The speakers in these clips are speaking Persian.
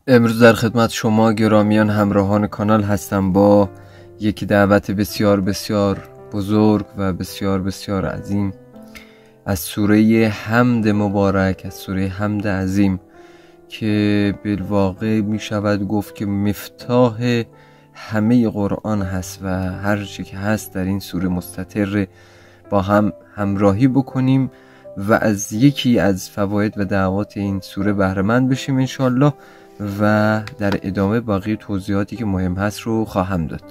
امروز در خدمت شما گرامیان همراهان کانال هستم با یک دعوت بسیار بسیار بزرگ و بسیار بسیار عظیم از سوره حمد مبارک، از سوره حمد عظیم که بالواقع می شود گفت که مفتاح همه قرآن هست و هر چی که هست در این سوره مستتر. با هم همراهی بکنیم و از یکی از فواید و دعوات این سوره بهره مند بشیم انشالله و در ادامه باقی توضیحاتی که مهم هست رو خواهم داد.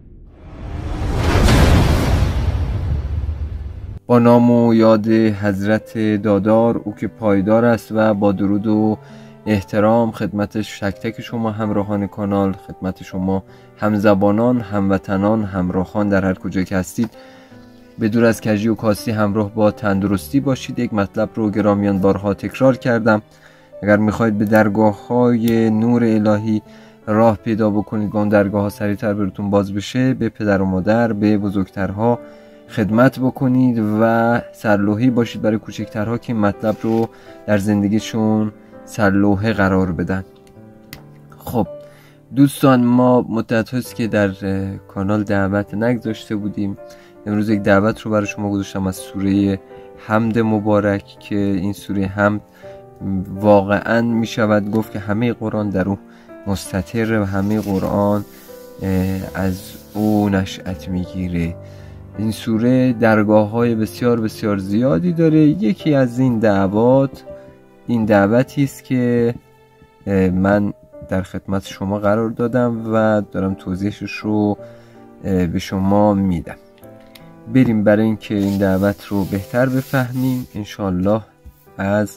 با نام و یاد حضرت دادار، او که پایدار است، و با درود و احترام خدمت تک تک شما همراهان کانال، خدمت شما همزبانان، هموطنان، همراهان در هر کجا که هستید، به دور از کجی و کاستی همراه با تندرستی باشید. یک مطلب رو گرامیان بارها تکرار کردم: اگر میخواید به درگاه های نور الهی راه پیدا بکنید و اون درگاه ها سریعتر براتون باز بشه، به پدر و مادر، به بزرگترها خدمت بکنید و سرلوحی باشید برای کوچکترها که این مطلب رو در زندگیشون سرلوحه قرار بدن. خب دوستان، ما مدت هاست که در کانال دعوت نگذاشته بودیم. امروز یک دعوت رو برای شما گذاشتم از سوره حمد مبارک که این سوره حمد واقعا می شود گفت که همه قرآن در او مستتر و همه قرآن از او نشأت می گیره. این سوره درگاه های بسیار بسیار زیادی داره. یکی از این دعوتی است که من در خدمت شما قرار دادم و دارم توضیحش رو به شما میدم. بریم برای اینکه این دعوت رو بهتر بفهمیم، انشالله از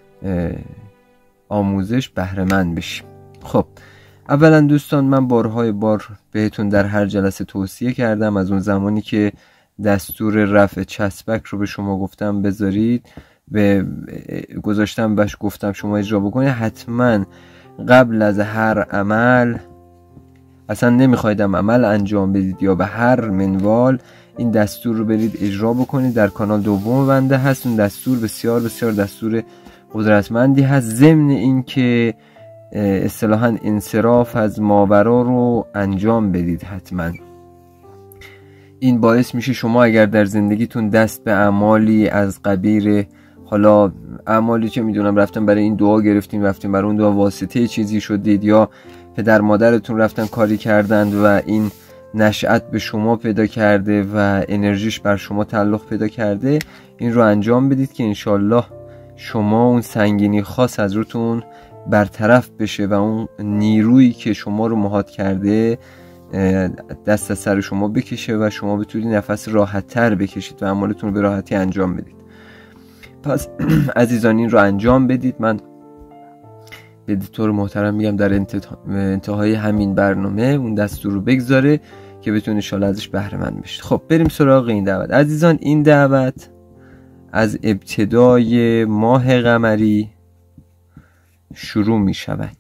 آموزش بهره مند بشیم. خب اولا دوستان، من بارهای بار بهتون در هر جلسه توصیه کردم از اون زمانی که دستور رفع چسبک رو به شما گفتم بذارید، گذاشتم بهش گفتم شما اجرا بکنید. حتما قبل از هر عمل، اصلا نمیخوایدم عمل انجام بدید یا به هر منوال، این دستور رو برید اجرا بکنید. در کانال دوم بنده هست. اون دستور بسیار بسیار دستور قدرتمندی هست، ضمن این که اصطلاحاً انصراف از ماورا رو انجام بدید. حتما این باعث میشه شما اگر در زندگیتون دست به اعمالی از قبیل، حالا اعمالی چه میدونم، رفتن برای این دعا گرفتیم، رفتیم برای اون دعا واسطه چیزی شدید، یا پدر مادرتون رفتن کاری کردند و این نشأت به شما پیدا کرده و انرژیش بر شما تعلق پیدا کرده، این رو انجام بدید که انشالله شما اون سنگینی خاص از روتون برطرف بشه و اون نیرویی که شما رو مهات کرده دست از سر شما بکشه و شما بتونید نفس راحت تر بکشید و اعمالتون رو به راحتی انجام بدید. پس عزیزان این رو انجام بدید. من به ادیتور محترم میگم در انتهای همین برنامه اون دستور رو بگذاره که بتونید ان شاءالله ازش بهره مند بشید. خب بریم سراغ این دعوت. عزیزان، این دعوت از ابتدای ماه قمری شروع می شود.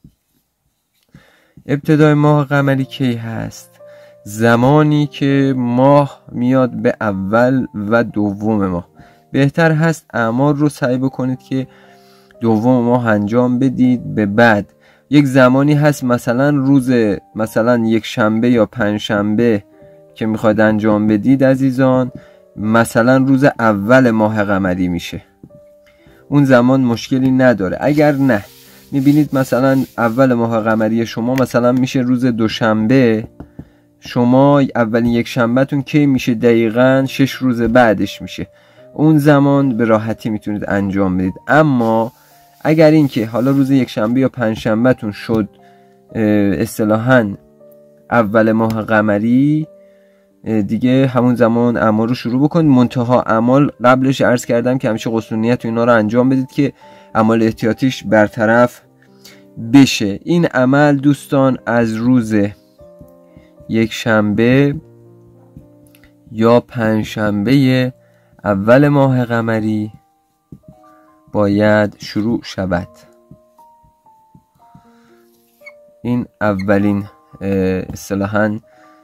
ابتدای ماه قمری کی هست؟ زمانی که ماه میاد به اول و دوم ماه. بهتر هست اعمال رو سعی بکنید که دوم ماه انجام بدید. به بعد یک زمانی هست، مثلا روز یک شنبه یا پنج شنبه که میخواید انجام بدید عزیزان، مثلا روز اول ماه قمری میشه. اون زمان مشکلی نداره. اگر نه میبینید مثلا اول ماه قمری شما مثلا میشه روز دوشنبه، شما اولین یک شنبهتون کی میشه؟ دقیقاً 6 روز بعدش میشه. اون زمان به راحتی میتونید انجام بدید. اما اگر این که حالا روز یک شنبه یا پنج شنبهتون شد اصطلاحاً اول ماه قمری، دیگه همون زمان اعمال رو شروع بکنید. منتها اعمال قبلش عرض کردم که همیشه غسل‌نیت و اینا رو انجام بدید که اعمال احتیاطیش برطرف بشه. این عمل دوستان از روز یک شنبه یا پنج شنبه اول ماه قمری باید شروع شود. این اولین اصطلاحاً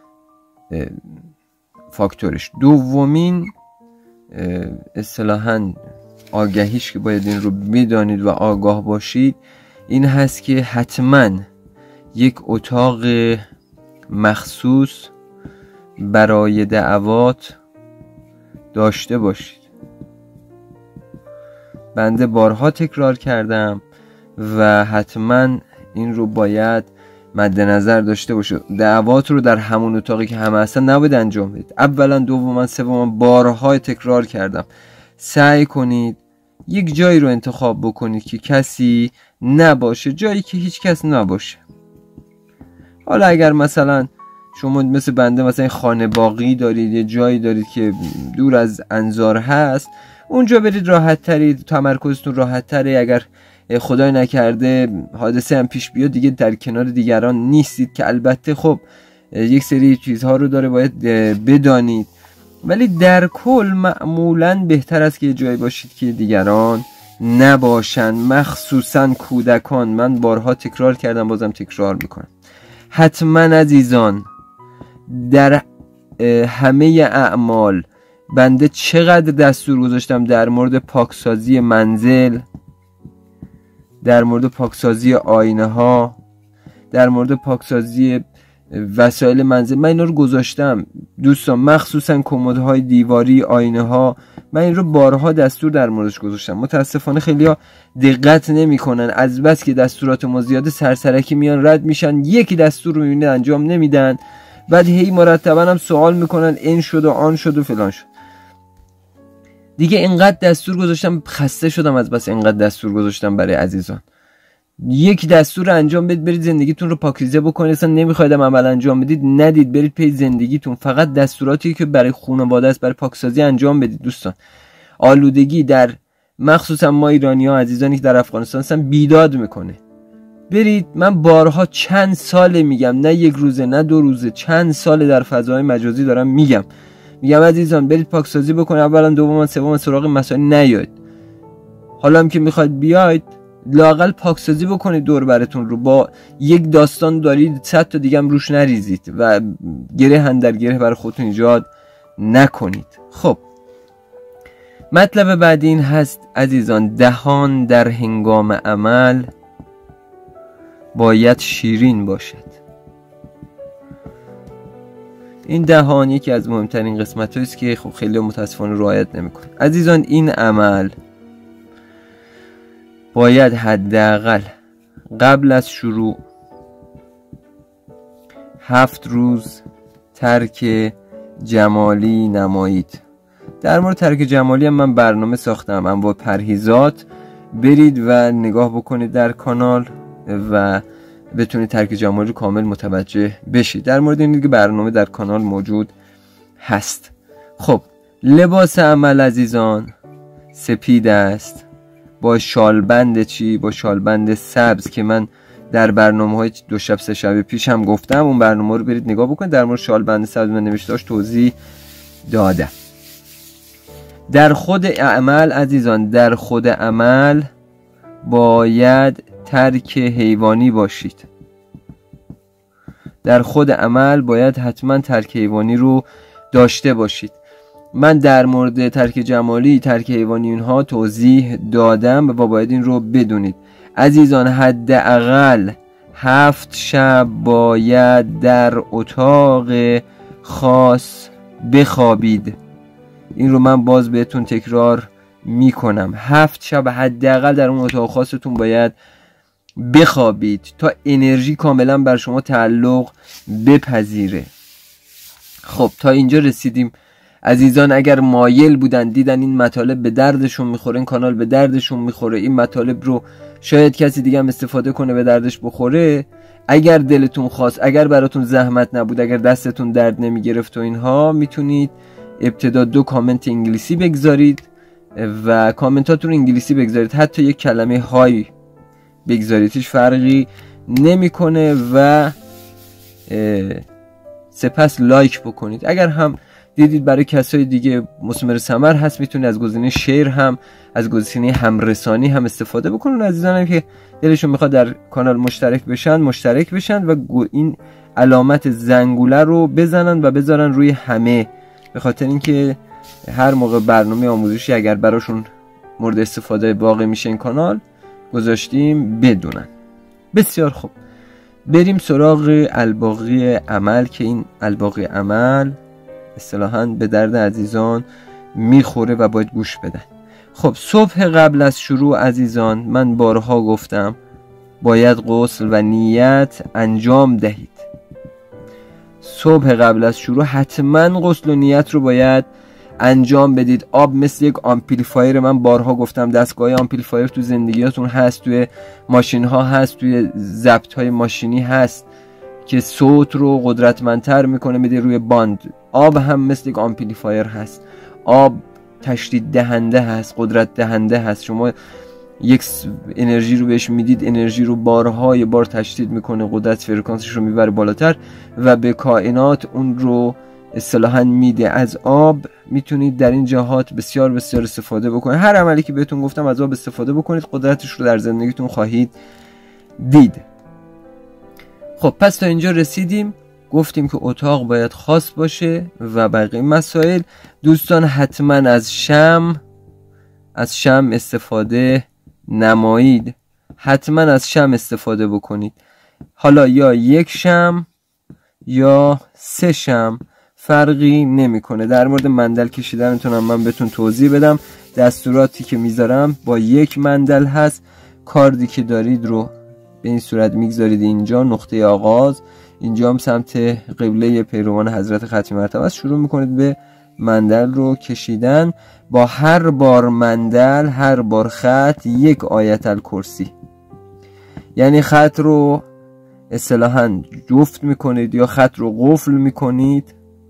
فاکتورش. دومین اصطلاحاً آگهیش که باید این رو بدانید و آگاه باشید این هست که حتما یک اتاق مخصوص برای دعوات داشته باشید. بنده بارها تکرار کردم و حتما این رو باید مد نظر داشته باشید. دعوات رو در همون اتاقی که همه هستن نباید انجام بدید. اولا، دوما، سوما، بارها تکرار کردم. سعی کنید یک جایی رو انتخاب بکنید که کسی نباشه، جایی که هیچ کس نباشه. حالا اگر مثلا شما مثل بنده مثلا خانه باقی دارید، یه جایی دارید که دور از انظار هست، اونجا برید راحت ترید، تمرکزتون راحت تره. اگر خدای نکرده حادثه هم پیش بیاد دیگه در کنار دیگران نیستید، که البته خب یک سری چیزها رو داره باید بدانید، ولی در کل معمولا بهتر است که جایی باشید که دیگران نباشن، مخصوصا کودکان. من بارها تکرار کردم، بازم تکرار میکنم. حتما عزیزان در همه اعمال بنده چقدر دستور گذاشتم در مورد پاکسازی منزل، در مورد پاکسازی آینه ها، در مورد پاکسازی وسایل منزل. من اینا رو گذاشتم دوستان، مخصوصا کمدهای دیواری، آینه ها. من این رو بارها دستور در موردش گذاشتم. متاسفانه خیلی ها دقت نمی کنن، از بس که دستورات ما زیاده سرسرکی میان رد میشن، یکی دستور رو میبینه انجام نمیدن، بعد هی مرتبا هم سوال میکنن این شد و آن شد و فلان شد. دیگه اینقدر دستور گذاشتم خسته شدم از بس اینقدر دستور گذاشتم برای عزیزان. یک دستور انجام بدید، برید زندگیتون رو پاکیزه بکنید. اصلا نمیخوایدم عمل انجام بدید، ندید، برید پی زندگیتون. فقط دستوراتی که برای خانواده است، برای پاکسازی انجام بدید دوستان. آلودگی در مخصوصا ما ایرانی ها، عزیزانی که در افغانستان هستن، بیداد میکنه. برید، من بارها چند ساله میگم، نه یک روزه نه دو روزه، چند ساله در فضای مجازی دارم میگم عزیزان برید پاکسازی بکنید. اولا، دوما، سوما سراغ مسائل نیاید. حالا هم که میخواید بیاید، لااقل پاکسازی بکنید دور براتون رو. با یک داستان دارید 100 تا دیگه هم روش نریزید و گره در گره برای خودتون ایجاد نکنید. خب مطلب بعدی این هست عزیزان، دهان در هنگام عمل باید شیرین باشد. این دهان یکی از مهمترین قسمت هاییست که خب خیلی متاسفانه رعایت نمی‌کنه. عزیزان این عمل باید حداقل قبل از شروع 7 روز ترک جمالی نمایید. در مورد ترک جمالی هم من برنامه ساختم، انواع پرهیزات. برید و نگاه بکنید در کانال و بتونید ترک جمالی رو کامل متوجه بشید. در مورد این دیگه برنامه در کانال موجود هست. خب لباس عمل عزیزان سپید است، با شالبند با شالبند سبز که من در برنامه‌های 2 شب 3 شب پیش هم گفتم. اون برنامه رو برید نگاه بکنید. در مورد شالبند سبز من نوشته‌اش توضیح دادم. در خود عمل عزیزان، در خود عمل باید ترک حیوانی باشید. در خود عمل باید حتما ترک حیوانی رو داشته باشید. من در مورد ترک جمالی، ترک حیوانی اینها توضیح دادم و باید این رو بدونید عزیزان. حداقل 7 شب باید در اتاق خاص بخوابید. این رو من باز بهتون تکرار میکنم، 7 شب حداقل در اون اتاق خاصتون باید بخوابید تا انرژی کاملا بر شما تعلق بپذیره. خب تا اینجا رسیدیم عزیزان. اگر مایل بودن دیدن این مطالب به دردشون میخوره، این کانال به دردشون میخوره، این مطالب رو شاید کسی دیگه هم استفاده کنه به دردش بخوره، اگر دلتون خواست، اگر براتون زحمت نبود، اگر دستتون درد نمیگرفت و اینها، میتونید ابتدا 2 کامنت انگلیسی بگذارید و کامنتاتون رو انگلیسی بگذارید. حتی یک کلمه های بگذارید، هیچ فرقی نمیکنه. و سپس لایک بکنید. اگر هم دیدید برای کسای دیگه مثمر ثمر هست، میتونید از گزینه شیر هم، از گزینه همرسانی هم استفاده بکنید. عزیزانم که دلشون میخواد در کانال مشترک بشن و این علامت زنگوله رو بزنن و بذارن روی همه، به خاطر اینکه هر موقع برنامه آموزشی اگر براشون مورد استفاده واقع میشه این کانال گذاشتیم بدونن. بسیار خوب، بریم سراغ الباقی عمل که این الباقی عمل اصطلاحاً به درد عزیزان میخوره و باید گوش بدن. خب صبح قبل از شروع عزیزان، من بارها گفتم باید غسل و نیت انجام دهید. صبح قبل از شروع حتما غسل و نیت رو باید انجام بدید. آب مثل یک آمپلیفایر، من بارها گفتم دستگاه آمپلیفایر تو زندگیاتون هست، توی ماشین ها هست، توی ضبط های ماشینی هست که صوت رو قدرتمندتر میکنه میده روی باند. آب هم مثل یک آمپلیفایر هست. آب تشدید دهنده هست، قدرت دهنده هست. شما یک انرژی رو بهش میدید، انرژی رو بارهای بار تشدید میکنه، قدرت فرکانسش رو میبره بالاتر و به کائنات اون رو اصطلاحاً میده. از آب میتونید در این جهات بسیار بسیار استفاده بکنید. هر عملی که بهتون گفتم از آب استفاده بکنید، قدرتش رو در زندگیتون خواهید دید. خب پس تا اینجا رسیدیم، گفتیم که اتاق باید خاص باشه و بقیه مسائل. دوستان حتما از شمع استفاده نمایید، حتما از شمع استفاده بکنید. حالا یا یک شمع یا 3 شمع فرقی نمیکنه. در مورد مندل کشیدنتون من بهتون توضیح بدم. دستوراتی که میذارم با 1 مندل هست. کاردی که دارید رو به این صورت میگذارید اینجا، نقطه آغاز، اینجا هم سمت قبله پیروان حضرت ختمی مرتبه است. شروع میکنید به مندل رو کشیدن. با هر بار مندل، هر بار خط 1 آیت الکرسی، یعنی خط رو اصطلاحاً جفت میکنید یا خط رو قفل میکنید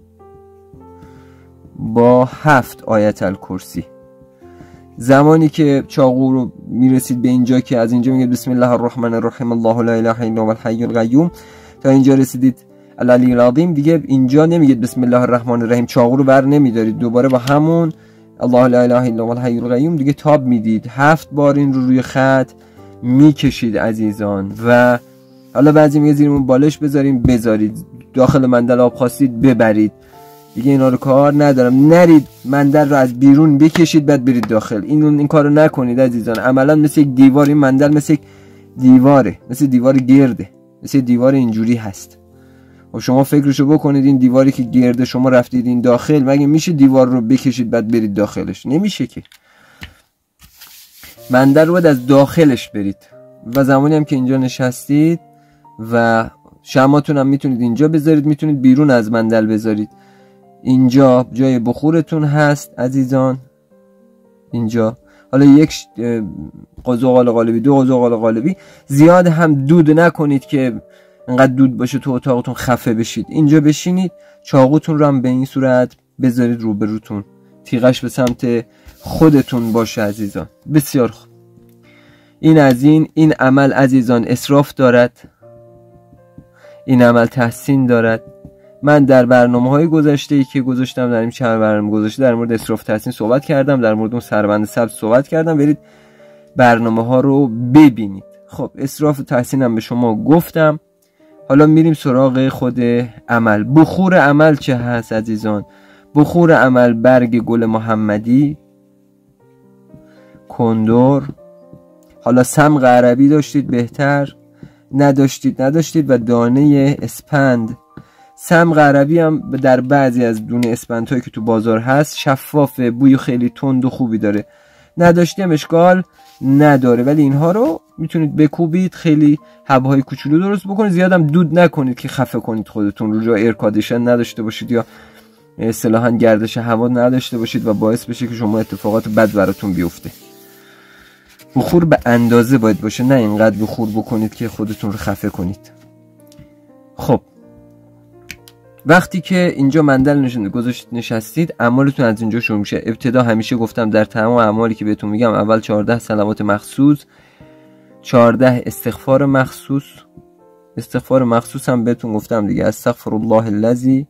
با 7 آیت الکرسی. زمانی که چاقو رو میرسید به اینجا که از اینجا میگید بسم الله الرحمن الرحیم الله لا اله الا هو الحی القیوم تا اینجا رسیدید العلی العظیم، دیگه اینجا نمیگید بسم الله الرحمن الرحیم، چاقو رو بر نمیدارید، دوباره با همون الله لا اله الا هو الحی القیوم دیگه تاب میدید. 7 بار این رو روی خط میکشید عزیزان. و حالا بعضی میگه زیرمون بالش بذارید، داخل مندل آب خواستید ببرید، دیگه اینا رو کار ندارم. نرید مندل رو از بیرون بکشید بعد برید داخل، این کارو نکنید عزیزان. عملا مثل یک دیوار، این مندل مثل یک دیواره، مثل دیوار گرده، مثل دیوار اینجوری هست. و شما فکرشو بکنید، این دیواری که گرده شما رفتید این داخل، مگه میشه دیوار رو بکشید بعد برید داخلش؟ نمیشه که. مندل رو باید از داخلش برید. و زمانی هم که اینجا نشستید و شمعاتون هم میتونید اینجا بذارید، میتونید بیرون از مندل بذارید. اینجا جای بخورتون هست عزیزان، اینجا. حالا 1 قزاق قالبی، 2 قزاق قالبی. زیاد هم دود نکنید که انقدر دود باشه تو اتاقتون خفه بشید. اینجا بشینید، چاقوتون رو هم به این صورت بذارید روبروتون، تیغش به سمت خودتون باشه عزیزان. بسیار خوب. این از این عمل عزیزان اسراف دارد، این عمل تحسین دارد. من در برنامه‌های گذشته‌ای که گذاشتم، در این چند برنامه گذشته در مورد اسراف تحسین صحبت کردم، در مورد اون سربند سبز صحبت کردم، برید برنامه‌ها رو ببینید. خب اسراف تحسین هم به شما گفتم. حالا میریم سراغ خود عمل. بخور عمل چه هست عزیزان؟ بخور عمل برگ گل محمدی، کندر، حالا صمغ عربی داشتید بهتر، نداشتید و دانه اسپند. صمغ عربی هم در بعضی از دونه اسپندهایی که تو بازار هست شفافه، بوی خیلی تند و خوبی داره. نداشتیم اشکال نداره، ولی اینها رو میتونید بکوبید، خیلی حبهای کوچولو درست بکنید. زیادم دود نکنید که خفه کنید خودتون رو، جا ایرکادیشن نداشته باشید یا اصطلاحاً گردش هوا نداشته باشید و باعث بشه که شما اتفاقات بد براتون بیفته. بخور به اندازه باید باشه، نه اینقدر بخور بکنید که خودتون رو خفه کنید. خب وقتی که اینجا مندل نشستید، اعمالتون از اینجا شروع میشه. ابتدا همیشه گفتم در تمام اعمالی که بهتون میگم، اول 14 صلوات مخصوص، 14 استغفار مخصوص. استغفار مخصوص هم بهتون گفتم دیگه، استغفر الله الذی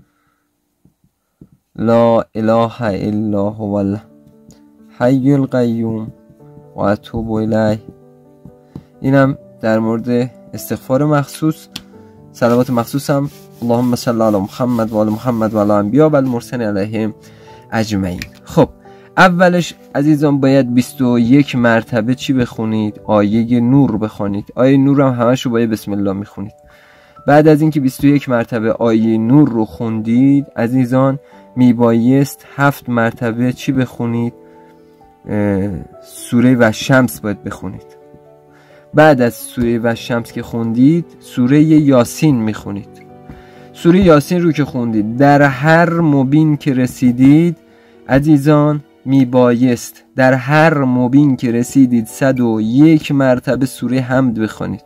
لا اله الا هو الحی القیوم و اتوب الیه. اینم در مورد استغفار مخصوص. صلوات مخصوص هم اللهم صل علی محمد و علی محمد و علی انبیا و المرسلین علیهم اجمعین. خب اولش عزیزان باید 21 مرتبه چی بخونید؟ آیه نور بخونید. آیه نور هم همشو باید بسم الله میخونید. بعد از اینکه 21 مرتبه آیه نور رو خوندید عزیزان، میبایست 7 مرتبه چی بخونید؟ سوره و شمس باید بخونید. بعد از سوره و شمس که خوندید سوره یاسین میخونید. سوره یاسین رو که خوندید در هر مبین که رسیدید عزیزان میبایست در هر مبین که رسیدید 101 مرتبه سوره حمد بخونید.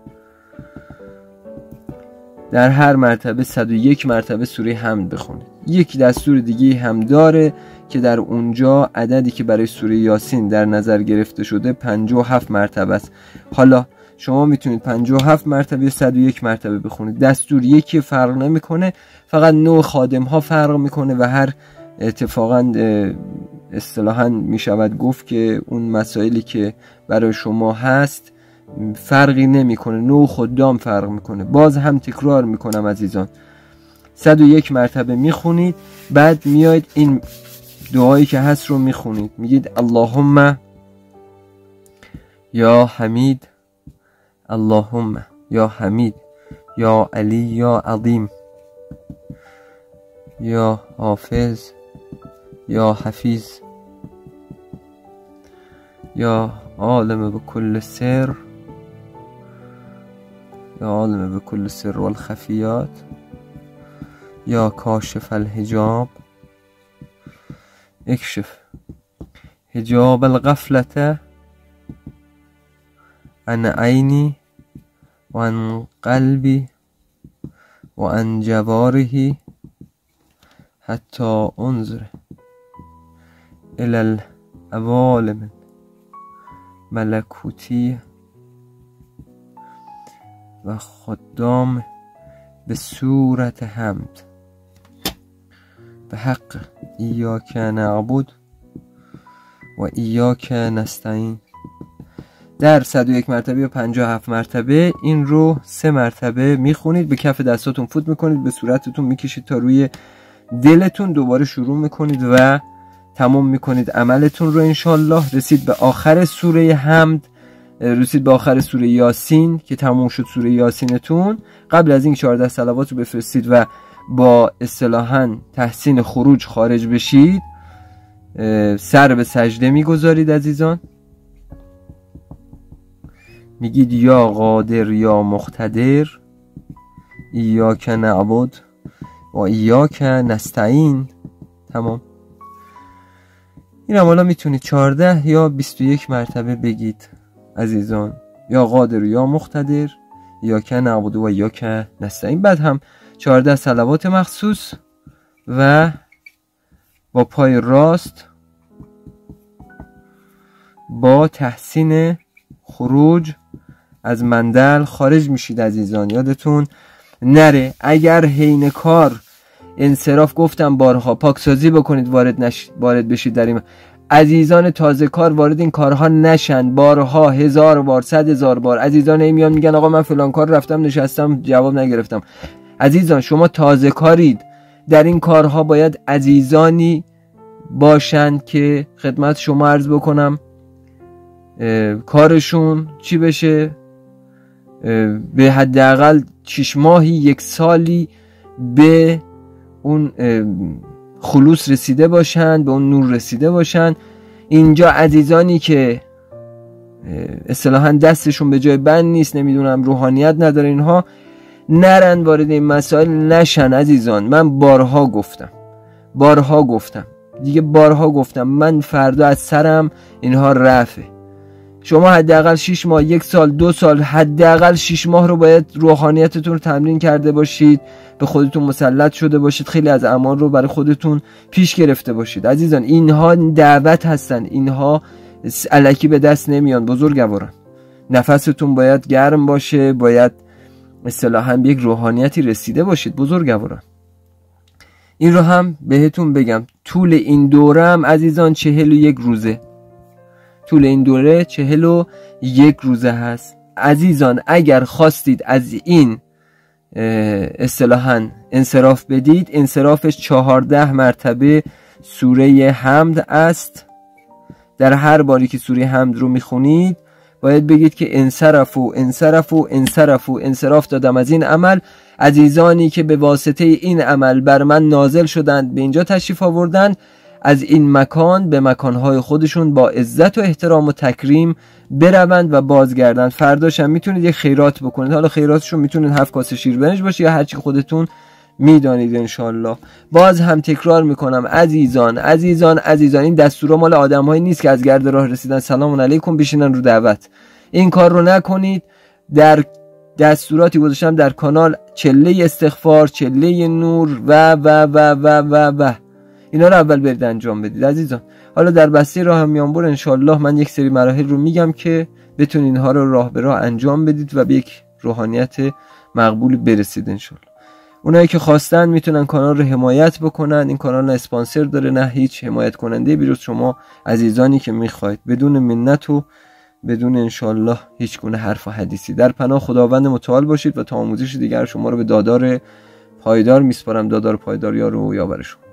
در هر مرتبه 101 مرتبه سوره حمد بخونید. یک دستور دیگه هم داره که در اونجا عددی که برای سوره یاسین در نظر گرفته شده 57 مرتبه است. حالا شما میتونید 57 مرتبه 101 مرتبه بخونید. دستور یکی فرق نمیکنه، فقط نوع خادم ها فرق میکنه و هر اتفاقا اصطلاحاً میشود گفت که اون مسائلی که برای شما هست فرقی نمیکنه، نوع خدام فرق میکنه. باز هم تکرار میکنم عزیزان، 101 مرتبه میخونید. بعد میاید این دعایی که هست رو میخونید، میگید اللهم یا حمید، اللهم یا حمید، یا علی، یا عظیم، یا حافظ، یا حفیظ، یا عالم بكل سر، یا عالم بكل سر والخفیات، یا کاشف الحجاب، اکشف حجاب الغفلة عن عینی و عن قلبی و عن جواره حتی انظر الى العوالم ملکوتی و خدام به صورت حمد به حق ایاک نعبد و ایاک نستعین. در 101 مرتبه یا 57 مرتبه این رو 3 مرتبه میخونید، به کف دستاتون فوت میکنید، به صورتتون میکشید تا روی دلتون، دوباره شروع میکنید و تمام میکنید عملتون رو انشالله. رسید به آخر سوره حمد، رسید به آخر سوره یاسین که تموم شد سوره یاسینتون. قبل از این 14 صلوات رو بفرستید و با اصطلاحاً تحسین خروج خارج بشید، سر به سجده میگذارید عزیزان. میگید یا قادر یا مقتدر ایاک نعبد و ایاک نستعین. تمام. این هم حالا میتونید 14 یا 21 مرتبه بگید عزیزان، یا قادر یا مقتدر ایاک نعبد و ایاک نستعین. بعد هم 14 صلوات مخصوص و با پای راست با تحسین خروج از مندل خارج میشید عزیزان. یادتون نره اگر حین کار انصراف، گفتم بارها، پاکسازی بکنید وارد بشید در این. عزیزان تازه کار وارد این کارها نشن. بارها، 1000 بار، 100,000 بار عزیزان میان میگن آقا من فلان کار رفتم نشستم جواب نگرفتم. عزیزان شما تازه کارید، در این کارها باید عزیزانی باشند که خدمت شما عرض بکنم کارشون چی بشه، به حداقل 6 ماهی 1 سالی به اون خلوص رسیده باشند، به اون نور رسیده باشند. اینجا عزیزانی که اصطلاحاً دستشون به جای بند نیست، نمیدونم روحانیت نداره، اینها نرن وارد این مسائل نشن عزیزان. من بارها گفتم دیگه، بارها گفتم من فردا از سرم اینها رفه. شما حداقل 6 ماه، 1 سال، 2 سال، حداقل 6 ماه رو باید روحانیتتون رو تمرین کرده باشید، به خودتون مسلط شده باشید، خیلی از اعمال رو برای خودتون پیش گرفته باشید عزیزان. اینها دعوت هستن، اینها الکی به دست نمیان بزرگواران. نفستون باید گرم باشه، باید اصطلاحاً به یک روحانیتی رسیده باشید بزرگواران. این رو هم بهتون بگم، طول این دوره هم عزیزان 41 روزه. طول این دوره 41 روزه هست عزیزان. اگر خواستید از این اصطلاحاً انصراف بدید، انصرافش 14 مرتبه سوره حمد است. در هر باری که سوره حمد رو میخونید باید بگید که انصراف دادم از این عمل، عزیزانی که به واسطه این عمل بر من نازل شدند به اینجا تشریف آوردند، از این مکان به مکانهای خودشون با عزت و احترام و تکریم بروند و بازگردند. فرداش هم میتونید یک خیرات بکنید. حالا خیراتشون میتونید 7 کاسه شیر برنج باشه یا هرچی خودتون میدانید انشالله. باز هم تکرار میکنم عزیزان این دستورا مال آدم‌هایی نیست که از گرد راه رسیدن سلام علیکم بشینن رو دعوت. این کار رو نکنید. در دستوراتی گذاشتم در کانال، چله استغفار، چله نور و اینا رو اول برید انجام بدید عزیزان. حالا در بسته راه میانبر انشالله من یک سری مراحل رو میگم که بتونید اینها رو راه به راه انجام بدید و به یک روحانیت مقبول برسید انشالله. اونایی که خواستن میتونن کانال رو حمایت بکنن. این کانال نه اسپانسر داره نه هیچ حمایت کننده بیروز شما عزیزانی که میخواید، بدون منت و بدون انشالله هیچ گونه حرف و حدیثی. در پناه خداوند متعال باشید و تا آموزش دیگر شما رو به دادار پایدار میسپارم. دادار پایدار یارو و یاور شما.